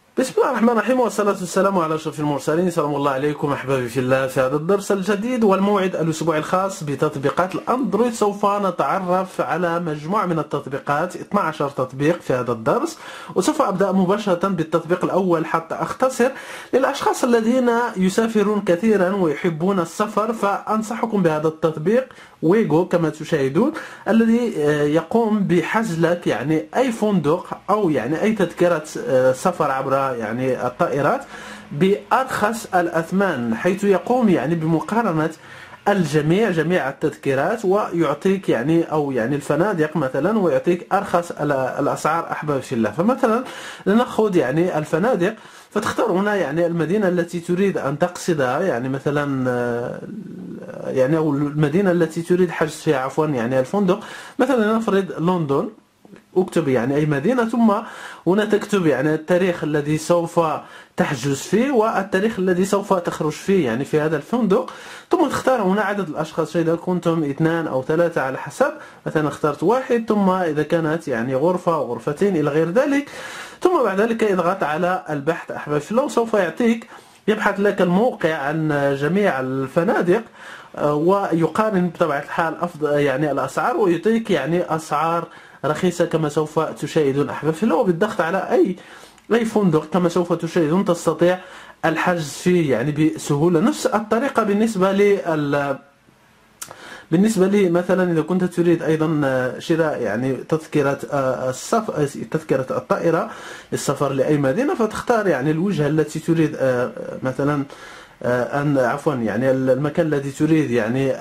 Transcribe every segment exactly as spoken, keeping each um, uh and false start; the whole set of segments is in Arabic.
بسم الله الرحمن الرحيم، والصلاة والسلام على أشرف المرسلين. سلام الله عليكم أحبابي في الله. في هذا الدرس الجديد والموعد الأسبوعي الخاص بتطبيقات الأندرويد سوف نتعرف على مجموعة من التطبيقات، اثني عشر تطبيق في هذا الدرس، وسوف أبدأ مباشرة بالتطبيق الأول حتى أختصر. للأشخاص الذين يسافرون كثيرا ويحبون السفر فأنصحكم بهذا التطبيق ويغو كما تشاهدون، الذي يقوم بحجز لك يعني أي فندق أو يعني أي تذكرة سفر عبر يعني الطائرات بأرخص الأثمان، حيث يقوم يعني بمقارنة الجميع جميع التذكيرات ويعطيك يعني أو يعني الفنادق مثلا، ويعطيك أرخص الأسعار أحباب في الله. فمثلا لنأخذ يعني الفنادق، فتختار هنا يعني المدينة التي تريد أن تقصدها، يعني مثلا يعني أو المدينة التي تريد حجز فيها عفوا يعني الفندق، مثلا نفرض لندن، اكتب يعني أي مدينة، ثم هنا تكتب يعني التاريخ الذي سوف تحجز فيه والتاريخ الذي سوف تخرج فيه يعني في هذا الفندق، ثم تختار هنا عدد الأشخاص، إذا كنتم اثنان أو ثلاثة على حسب، مثلا اخترت واحد، ثم إذا كانت يعني غرفة أو غرفتين إلى غير ذلك، ثم بعد ذلك اضغط على البحث أحباب في الله، وسوف يعطيك يبحث لك الموقع عن جميع الفنادق ويقارن بطبيعة الحال أفضل يعني الأسعار، ويعطيك يعني أسعار رخيصة كما سوف تشاهدون أحباب في الله. وبالضغط على أي أي فندق كما سوف تشاهدون تستطيع الحجز فيه يعني بسهولة. نفس الطريقة بالنسبة لل بالنسبة لي مثلا إذا كنت تريد أيضا شراء يعني تذكرة السفر تذكرة الطائرة للسفر لأي مدينة، فتختار يعني الوجهة التي تريد مثلا أن عفوا يعني المكان الذي تريد يعني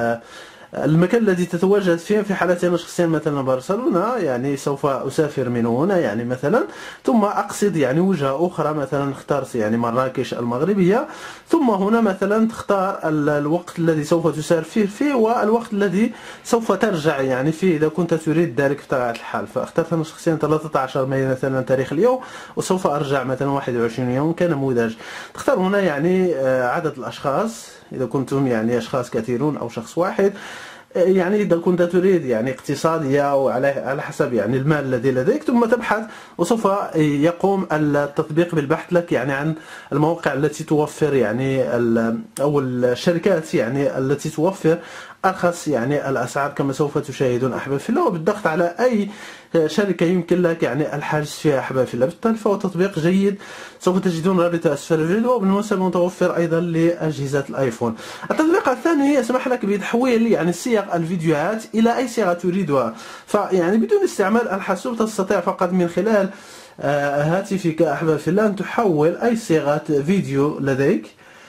المكان الذي تتواجد فيه. في حالتي أنا شخصيا مثلا برشلونة، يعني سوف أسافر من هنا يعني مثلا، ثم أقصد يعني وجهة أخرى، مثلا اخترت يعني مراكش المغربية، ثم هنا مثلا تختار الوقت الذي سوف تسافر فيه والوقت الذي سوف ترجع يعني فيه إذا كنت تريد ذلك بطبيعة الحال. فاخترت أنا شخصيا ثلاثة عشر مايو مثلا تاريخ اليوم، وسوف أرجع مثلا واحد وعشرين يوم كنموذج. تختار هنا يعني عدد الأشخاص، إذا كنتم يعني أشخاص كثيرون أو شخص واحد، يعني إذا كنت تريد يعني اقتصادية أو على على حسب يعني المال الذي لديك، ثم تبحث وسوف يقوم التطبيق بالبحث لك يعني عن المواقع التي توفر يعني أو الشركات يعني التي توفر أرخص يعني الأسعار كما سوف تشاهدون أحباب في الله. وبالضغط على أي شركة يمكن لك يعني الحجز فيها أحباب في الله. بالتالي فهو تطبيق جيد، سوف تجدون رابطه أسفل الفيديو، وبالمناسبة متوفر أيضا لأجهزة الآيفون. التطبيق الثاني يسمح لك بتحويل يعني صيغ الفيديوهات إلى أي صيغة تريدها، فيعني بدون استعمال الحاسوب تستطيع فقط من خلال هاتفك أحباب في الله أن تحول أي صيغة فيديو لديك،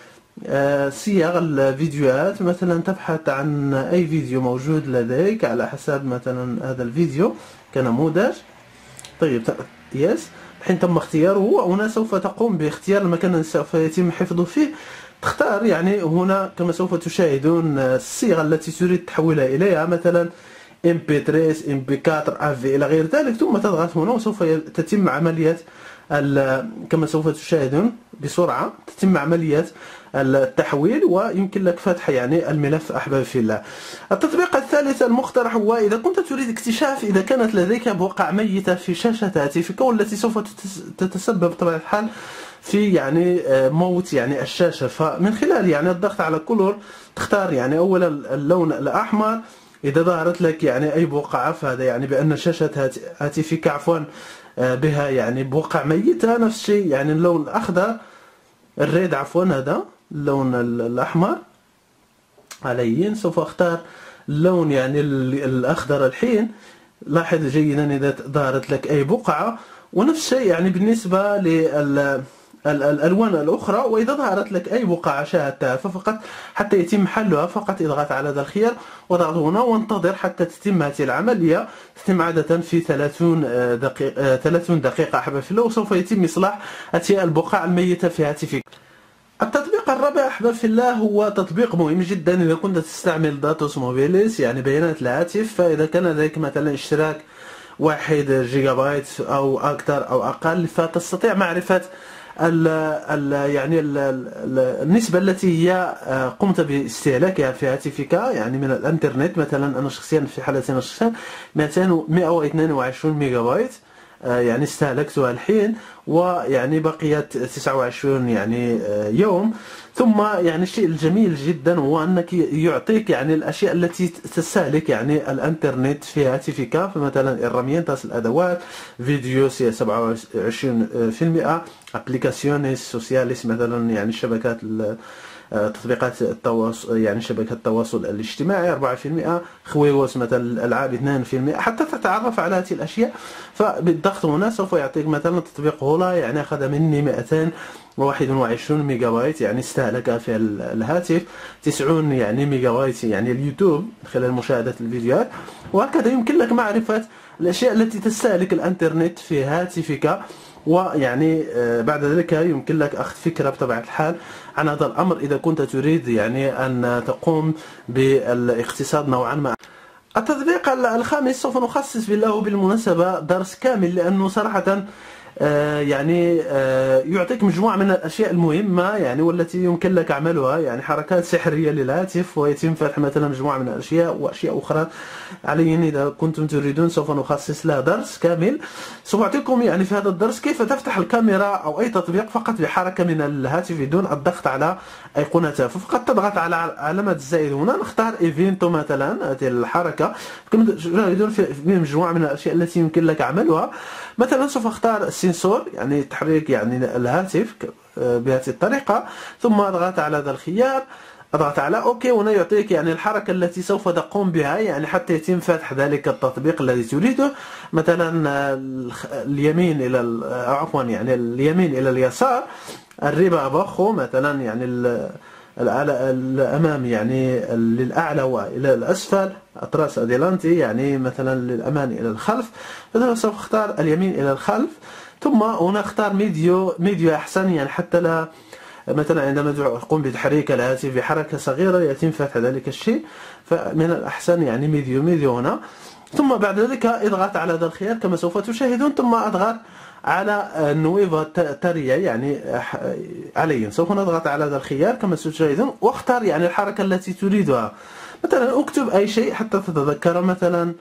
صيغ الفيديوهات، مثلا تبحث عن أي فيديو موجود لديك على حسب مثلا هذا الفيديو كنموذج. طيب يس، حين تم اختياره وهنا سوف تقوم باختيار المكان الذي سوف يتم حفظه فيه. تختار يعني هنا كما سوف تشاهدون الصيغة التي تريد تحولها إليها، مثلا إم بي ثلاثة إم بي أربعة أف في إلى غير ذلك، ثم تضغط هنا وسوف تتم عملية كما سوف تشاهدون بسرعة تتم عملية التحويل، ويمكن لك فتح يعني الملف أحباب في الله. التطبيق الثالث المقترح هو إذا كنت تريد اكتشاف إذا كانت لديك بقع ميتة في شاشة هاتفك، والتي سوف تتسبب بطبيعة الحال في يعني موت يعني الشاشة. فمن خلال يعني الضغط على كولور تختار يعني أولا اللون الأحمر، إذا ظهرت لك يعني أي بقعة فهذا يعني بأن شاشة هاتفك عفوا بها يعني بقع ميتة. نفس الشيء يعني اللون الأخضر الريد عفوا هذا اللون الأحمر علي، سوف أختار اللون يعني الأخضر الحين. لاحظ جيدا إذا ظهرت لك أي بقعة، ونفس الشيء يعني بالنسبة للألوان الأخرى، وإذا ظهرت لك أي بقعة شاهدتها ففقط حتى يتم حلها فقط اضغط على هذا الخيار وضغط هنا وانتظر حتى تتم هذه العملية. تتم عادة في ثلاثين دقيقة ثلاثين دقيقة أحباب في الله، وسوف يتم إصلاح هذه البقع الميتة في هاتفك. التطبيق الرابع أحباب في الله هو تطبيق مهم جدا إذا كنت تستعمل داتوس موبيليس يعني بيانات الهاتف. فإذا كان لديك مثلا اشتراك واحد جيجا بايت أو أكثر أو أقل، فتستطيع معرفة ال ال يعني ال ال النسبة التي هي قمت باستهلاكها في هاتفك يعني من الانترنت. مثلا أنا شخصيا في حالتي أنا شخصيا مئتين واثنين وعشرين ميجا بايت يعني استهلكتها الحين، ويعني بقيت تسعة وعشرين يعني يوم. ثم يعني الشيء الجميل جدا هو أنك يعطيك يعني الأشياء التي تستهلك يعني الانترنت في هاتفك، فمثلا الرمينتاس الأدوات، فيديو سبعة وعشرين بالمئة، ابليكاسيونيس سوسياليس مثلا يعني شبكات تطبيقات التواصل يعني شبكة التواصل الاجتماعي أربعة بالمئة، خويوس مثلا الألعاب اثنين بالمئة، حتى تتعرف على هذه الأشياء. فبالضغط هنا سوف يعطيك مثلا تطبيق هولا يعني أخذ مني مئتين وواحد وعشرين ميجا بايت يعني استهلك في الهاتف، تسعين يعني ميجا بايت يعني اليوتيوب خلال مشاهدة الفيديوهات. وهكذا يمكن لك معرفة الأشياء التي تستهلك الانترنت في هاتفك، ويعني بعد ذلك يمكن لك أخذ فكرة بطبيعة الحال عن هذا الأمر إذا كنت تريد يعني أن تقوم بالاقتصاد نوعا ما. التطبيق الخامس سوف نخصص له بالمناسبة درس كامل، لأنه صراحة آه يعني آه يعطيك مجموعة من الأشياء المهمة يعني والتي يمكن لك عملها، يعني حركات سحرية للهاتف، ويتم فتح مثلا مجموعة من الأشياء وأشياء أخرى. عليا إذا كنتم تريدون سوف نخصص لها درس كامل. سوف أعطيكم يعني في هذا الدرس كيف تفتح الكاميرا أو أي تطبيق فقط بحركة من الهاتف بدون الضغط على أيقونتها، فقط تضغط على علامة الزائد هنا، نختار إيفينتو مثلا هذه الحركة. كما تريدون في مجموعة من الأشياء التي يمكن لك عملها. مثلا سوف أختار السنسور يعني تحريك يعني الهاتف بهذه الطريقة، ثم أضغط على هذا الخيار، أضغط على أوكي. هنا يعطيك يعني الحركة التي سوف تقوم بها يعني حتى يتم فتح ذلك التطبيق الذي تريده. مثلا اليمين إلى عفوا يعني اليمين إلى اليسار، الربا بخو مثلا يعني الأمام يعني للأعلى وإلى الأسفل، أطراس أديلانتي يعني مثلا للأمام إلى الخلف. فأنا سوف أختار اليمين إلى الخلف، ثم هنا أختار ميديو ميديو أحسن يعني حتى لا مثلا عندما أقوم بتحريك الهاتف بحركة صغيرة يتم فتح ذلك الشيء، فمن الأحسن يعني ميديو ميديو هنا. ثم بعد ذلك اضغط على هذا الخيار كما سوف تشاهدون، ثم اضغط على نويفا تاريا يعني عليا. سوف نضغط على هذا الخيار كما ستشاهدون، واختار يعني الحركة التي تريدها. مثلا اكتب أي شيء حتى تتذكر، مثلا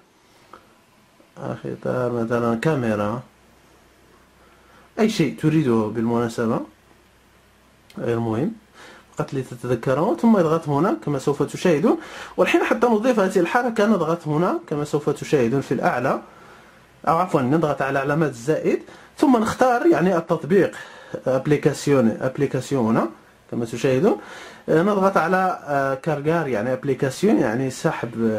اختار مثلا كاميرا، أي شيء تريده بالمناسبة غير مهم، فقط لتتذكره. ثم اضغط هنا كما سوف تشاهدون. والحين حتى نضيف هذه الحركة نضغط هنا كما سوف تشاهدون في الأعلى، أو عفوا نضغط على علامات الزائد، ثم نختار يعني التطبيق ابليكاسيون ابليكاسيون هنا كما تشاهدون. نضغط على كارغار يعني ابليكاسيون يعني سحب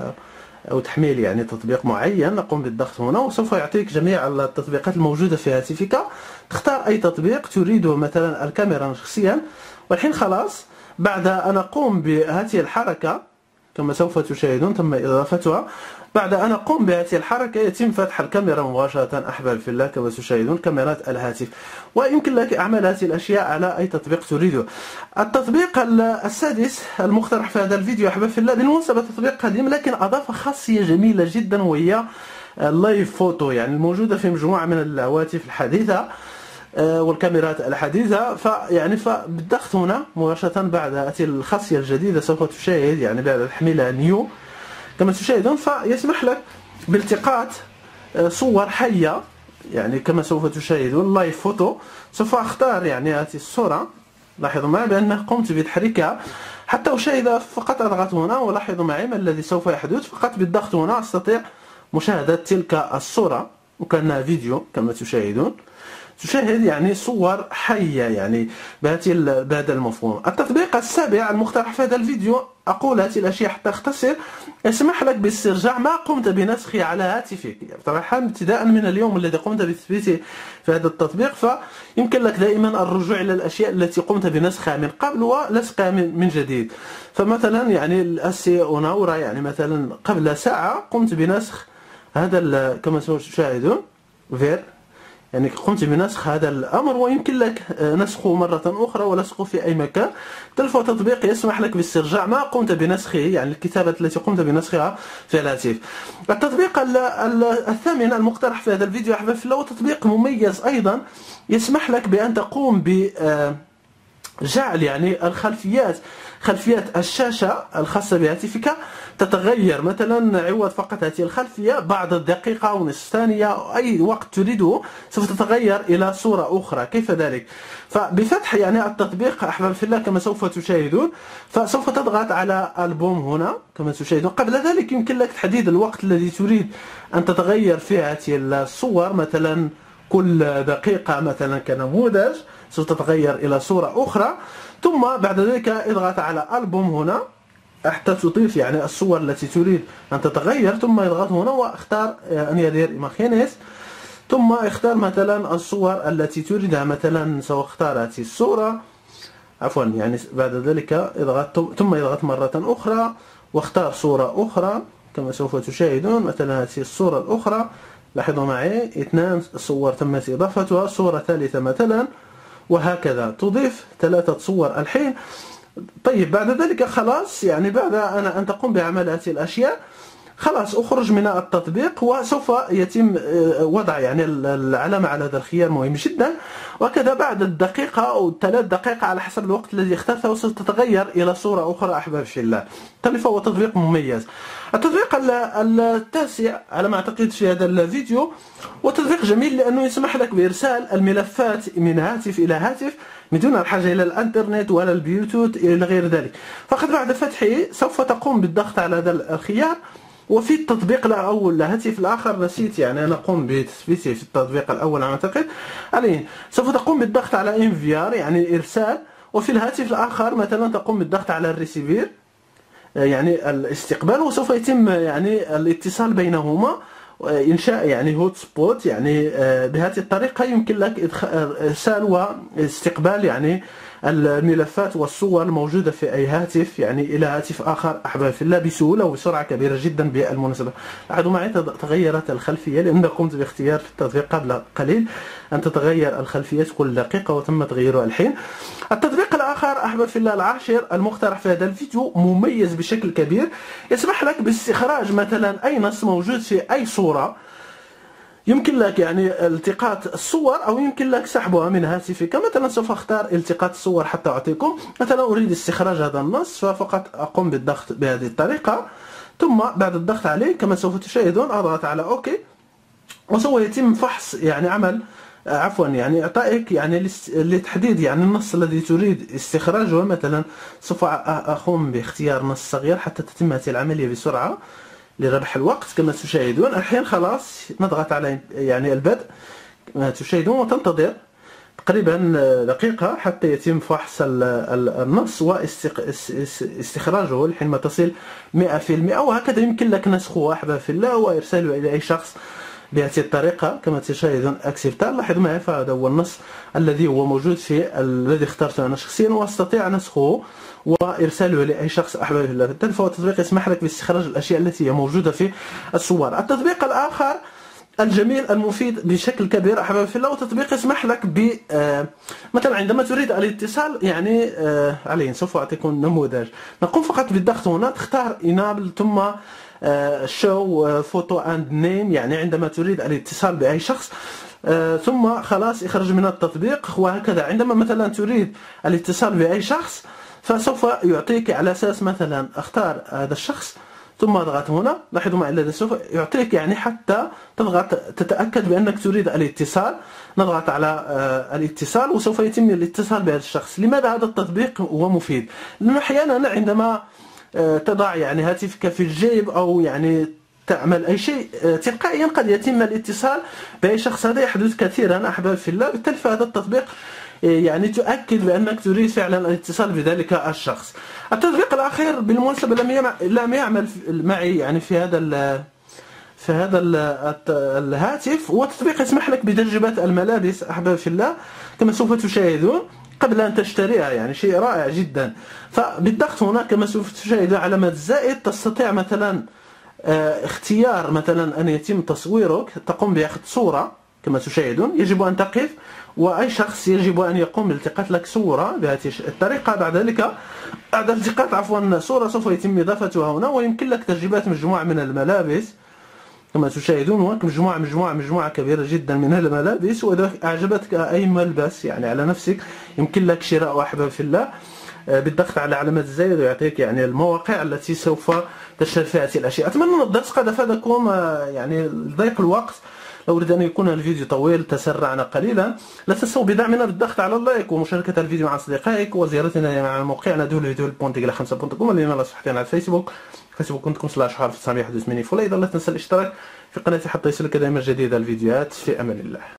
أو تحميل يعني تطبيق معين. نقوم بالضغط هنا وسوف يعطيك جميع التطبيقات الموجودة في هاتفك. تختار أي تطبيق تريده، مثلا الكاميرا شخصيا. والحين خلاص بعد أن أقوم بهذه الحركة كما سوف تشاهدون تم إضافتها، بعد أن أقوم بهذه الحركة يتم فتح الكاميرا مباشرة أحباب في الله كما تشاهدون، كاميرات الهاتف. ويمكن لك أعمال هذه الأشياء على أي تطبيق تريده. التطبيق السادس المقترح في هذا الفيديو أحباب في الله بالمناسبة تطبيق قديم لكن أضاف خاصية جميلة جدا، وهي اللايف فوتو يعني الموجودة في مجموعة من الهواتف الحديثة والكاميرات الحديثة. فيعني فبالضغط هنا مباشرة بعد هذه الخاصية الجديدة سوف تشاهد يعني بعد تحميلها نيو كما تشاهدون، فيسمح لك بالتقاط صور حية يعني كما سوف تشاهدون لايف فوتو. سوف أختار يعني هذه الصورة، لاحظوا معي بأنه قمت بتحريكها حتى أشاهد. فقط أضغط هنا ولاحظوا معي ما الذي سوف يحدث. فقط بالضغط هنا أستطيع مشاهدة تلك الصورة وكأنها فيديو كما تشاهدون، تشاهد يعني صور حية يعني بهذا المفهوم. التطبيق السابع المقترح في هذا الفيديو، أقول هذه الأشياء حتى أختصر، يسمح لك باسترجاع ما قمت بنسخه على هاتفك. طبعا ابتداء من اليوم الذي قمت بتثبيته في هذا التطبيق، فيمكن لك دائما الرجوع إلى الأشياء التي قمت بنسخها من قبل ولصقها من جديد. فمثلا يعني الأسي أوناورا يعني مثلا قبل ساعة قمت بنسخ هذا كما تشاهدون فير يعني قمت بنسخ هذا الأمر، ويمكن لك نسخه مرة أخرى ولصقه في أي مكان. تلفو تطبيق يسمح لك باسترجاع ما قمت بنسخه يعني الكتابة التي قمت بنسخها في الهاتف. التطبيق الثامن المقترح في هذا الفيديو أحباب في الله هو تطبيق مميز أيضا، يسمح لك بأن تقوم ب جعل يعني الخلفيات خلفيات الشاشة الخاصة بهاتفك تتغير، مثلا عوض فقط هذه الخلفية بعد دقيقة أو نصف ثانية أو أي وقت تريده سوف تتغير إلى صورة أخرى. كيف ذلك؟ فبفتح يعني التطبيق أحباب في الله كما سوف تشاهدون، فسوف تضغط على ألبوم هنا كما تشاهدون. قبل ذلك يمكن لك تحديد الوقت الذي تريد أن تتغير فيه هذه الصور، مثلا كل دقيقة مثلا كنموذج سوف تتغير إلى صورة أخرى. ثم بعد ذلك اضغط على ألبوم هنا حتى تضيف يعني الصور التي تريد أن تتغير، ثم اضغط هنا واختار أن يدير إيماخينيس، ثم اختار مثلا الصور التي تريدها، مثلا سأختار هذه الصورة عفوا يعني بعد ذلك اضغط ثم اضغط مرة أخرى واختار صورة أخرى كما سوف تشاهدون، مثلا هذه الصورة الأخرى. لاحظوا معي اثنان صور تمت إضافتها، صورة ثالثة مثلا، وهكذا تضيف ثلاثة صور الحين. طيب بعد ذلك خلاص يعني بعد أن تقوم بعمل هذه الأشياء خلاص أخرج من التطبيق، وسوف يتم وضع يعني العلامة على هذا الخيار مهم جدا. وكذا بعد الدقيقة أو ثلاث دقائق على حسب الوقت الذي اخترته سوف تتغير إلى صورة أخرى أحباب في الله. بالتالي فهو تطبيق مميز. التطبيق التاسع على ما أعتقد في هذا الفيديو وتطبيق جميل لأنه يسمح لك بإرسال الملفات من هاتف إلى هاتف من دون الحاجة إلى الانترنت ولا البلوتوث إلى غير ذلك. فقط بعد فتحه سوف تقوم بالضغط على هذا الخيار، وفي التطبيق الأول الهاتف الآخر نسيت يعني أنا أقوم بتثبيته في التطبيق الأول على ما أعتقد عليه، سوف تقوم بالضغط على انفيار يعني إرسال، وفي الهاتف الآخر مثلا تقوم بالضغط على الريسيفير يعني الاستقبال، وسوف يتم يعني الاتصال بينهما، إنشاء يعني هوت سبوت. يعني بهذه الطريقة يمكن لك إرسال واستقبال يعني الملفات والصور الموجودة في أي هاتف يعني إلى هاتف آخر أحباب في الله بسهولة وبسرعة كبيرة جدا. بالمناسبة لاحظوا معي تغيرت الخلفية لأن قمت باختيار في التطبيق قبل قليل أن تتغير الخلفيات كل دقيقة وتم تغييرها الحين. التطبيق الآخر أحباب في الله العاشر المقترح في هذا الفيديو مميز بشكل كبير، يسمح لك باستخراج مثلا أي نص موجود في أي صورة، يمكن لك يعني التقاط الصور أو يمكن لك سحبها من هاتفك. مثلا سوف أختار التقاط الصور حتى أعطيكم، مثلا أريد استخراج هذا النص ففقط أقوم بالضغط بهذه الطريقة، ثم بعد الضغط عليه كما سوف تشاهدون أضغط على أوكي، وسوف يتم فحص يعني عمل عفوا يعني إعطائك يعني لتحديد يعني النص الذي تريد استخراجه. مثلا سوف أقوم باختيار نص صغير حتى تتم هذه العملية بسرعة لربح الوقت كما تشاهدون. الحين خلاص نضغط على يعني البدء كما تشاهدون وتنتظر تقريبا دقيقة حتى يتم فحص النص واستخراجه لحين ما تصل مئة في المئة، وهكذا يمكن لك نسخه أحباب في الله وإرساله إلى أي شخص بهذه الطريقة كما تشاهدون أكسبتال. لاحظوا معي فهذا هو النص الذي هو موجود في الذي اخترته أنا شخصيا، واستطيع نسخه وإرساله لأي شخص أحباب الله. بالتالي فهو تطبيق يسمح لك باستخراج الأشياء التي هي موجودة في الصور. التطبيق الآخر الجميل المفيد بشكل كبير أحباب في الله وتطبيق يسمح لك ب مثلا عندما تريد الاتصال يعني عليه سوف أعطيكم نموذج. نقوم فقط بالضغط هنا، تختار انابل ثم شو فوتو اند نيم يعني عندما تريد الاتصال بأي شخص، ثم خلاص اخرج من التطبيق. وهكذا عندما مثلا تريد الاتصال بأي شخص فسوف يعطيك على أساس مثلا اختار هذا الشخص ثم اضغط هنا. لاحظوا معي الذي سوف يعطيك يعني حتى تضغط تتأكد بأنك تريد الاتصال، نضغط على الاتصال وسوف يتم الاتصال بهذا الشخص. لماذا هذا التطبيق هو مفيد؟ لأنه أحيانا عندما تضع يعني هاتفك في الجيب أو يعني تعمل أي شيء تلقائيا قد يتم الاتصال بأي شخص، هذا يحدث كثيرا أحباب في الله. بالتالي فهذا التطبيق يعني تؤكد بأنك تريد فعلا الاتصال بذلك الشخص. التطبيق الأخير بالمناسبة لم يعمل معي يعني في هذا في هذا الهاتف، هو تطبيق يسمح لك بتجربة الملابس أحباب في الله كما سوف تشاهدون قبل أن تشتريها، يعني شيء رائع جدا. فبالضغط هنا كما سوف تشاهدون علامة زائد تستطيع مثلا اختيار مثلا أن يتم تصويرك، تقوم بأخذ صورة كما تشاهدون، يجب أن تقف وأي شخص يجب أن يقوم بالتقاط لك صورة بهذه الطريقة. بعد ذلك بعد التقاط عفوا صورة سوف يتم إضافتها هنا، ويمكن لك تجربة مجموعة من الملابس كما تشاهدون. هناك مجموعة مجموعة مجموعة كبيرة جدا من الملابس، وإذا أعجبتك أي ملبس يعني على نفسك يمكن لك شراء أحباب في الله. بالضغط على علامة الزائد ويعطيك يعني المواقع التي سوف تشتري فيها هذه الاشياء. اتمنى ان الدرس قد افادكم. يعني لضيق الوقت لو أريد أن يكون الفيديو طويل تسرعنا قليلا. لا تنسوا بدعمنا بالضغط على اللايك ومشاركة الفيديو مع أصدقائك وزيارتنا على موقعنا دبليو دبليو دبليو خمسة دوت كوم والذين على صفحتنا على الفيسبوك فيسبوك دوت كوم سلاش حرف تسعمائة وواحد وثمانين فولا. أيضا لا تنسى الاشتراك في قناتي حتى يصلك دائما جديد الفيديوهات. في أمان الله.